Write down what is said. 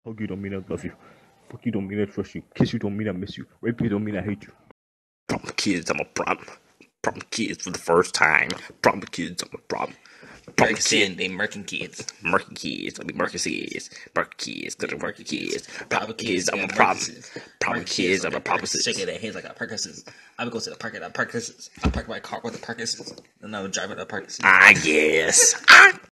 Hug you don't mean I love you. Fuck you don't mean I trust you. Kiss you don't mean I miss you. Rape you don't mean I hate you. Problem kids, I'm a problem. Problem kids for the first time. Problem kids, I'm a problem. Problem kids, they Mercinkidz. Mercinkidz, I mean Mercinkidz. Mercinkidz, good Mercinkidz. Problem kids, I'm a problem. Problem kids, I'm a problem. Shaking their heads like a Perkins. I would go to the park at Perkins. I park my car with the Perkins, and I would drive it to Perkins. Ah, yes.